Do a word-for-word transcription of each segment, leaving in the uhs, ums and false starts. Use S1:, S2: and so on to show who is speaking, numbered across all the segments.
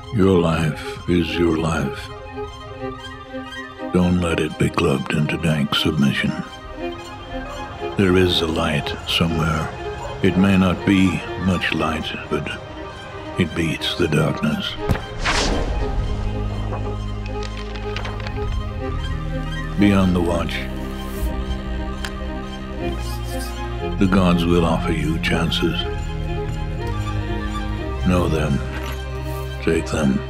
S1: Your life is your life. Don't let it be clubbed into dank submission. There is a light somewhere. It may not be much light, but it beats the darkness. Be on the watch. The gods will offer you chances. Know them. Take them.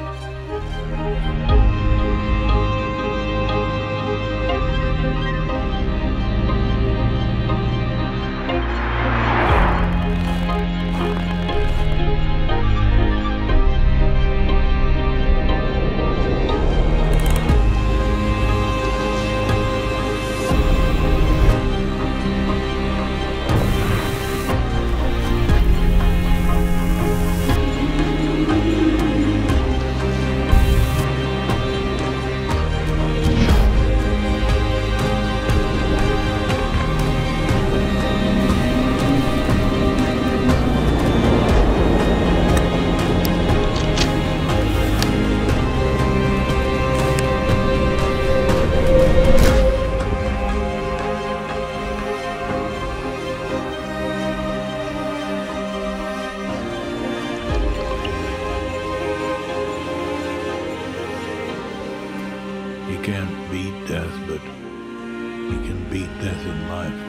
S1: You can't beat death, but you can beat death in life.